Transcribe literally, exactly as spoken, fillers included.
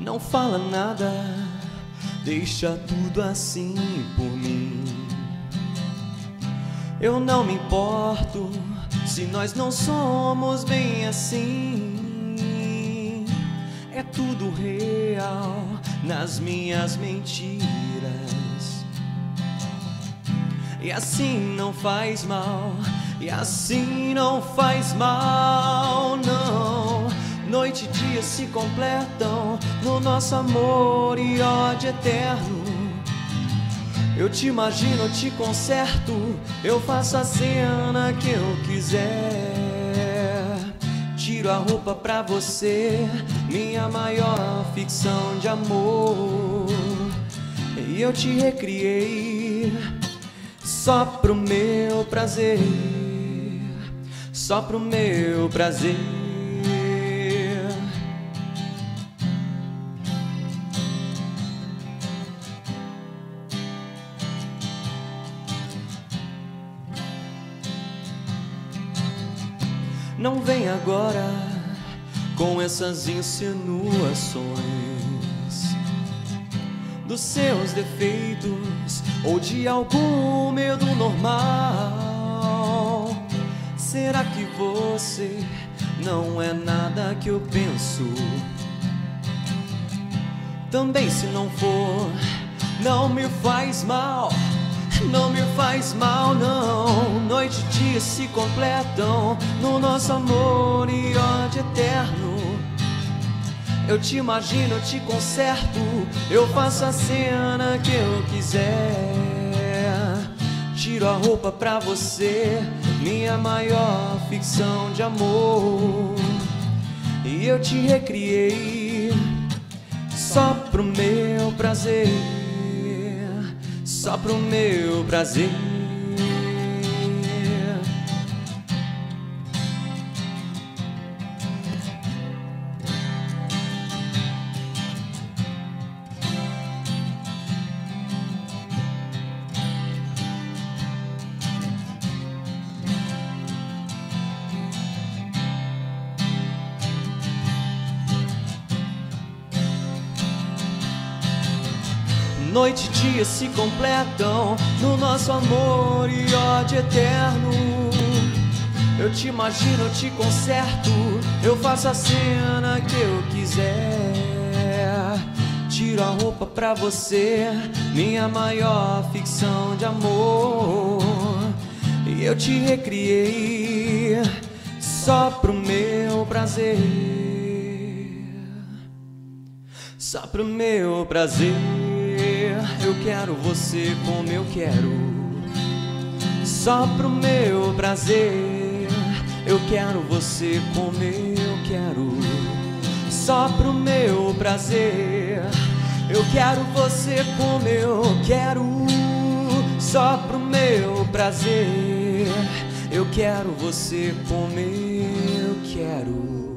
Não fala nada, deixa tudo assim por mim. Eu não me importo se nós não somos bem assim. É tudo real nas minhas mentiras. E assim não faz mal, e assim não faz mal, não. Noite e dia se completam no nosso amor e ódio eterno. Eu te imagino, eu te conserto, eu faço a cena que eu quiser. Tiro a roupa pra você, minha maior ficção de amor. E eu te recriei só pro meu prazer, só pro meu prazer. Não vem agora com essas insinuações dos seus defeitos ou de algum medo normal. Será que você não é nada que eu penso? Também se não for, não me faz mal. Não me faz mal, não. Noite e dia se completam no nosso amor e ódio eterno. Eu te imagino, eu te conserto, eu faço a cena que eu quiser. Tiro a roupa pra você, minha maior ficção de amor. E eu te recriei só pro meu prazer, só pro meu prazer. Noite e dia se completam no nosso amor e ódio eterno. Eu te imagino, eu te conserto, eu faço a cena que eu quiser. Tiro a roupa pra você, minha maior ficção de amor. E eu te recriei só pro meu prazer, só pro meu prazer. Eu quero você como eu quero, só pro meu prazer. Eu quero você como eu quero, só pro meu prazer. Eu quero você como eu quero, só pro meu prazer. Eu quero você como eu quero.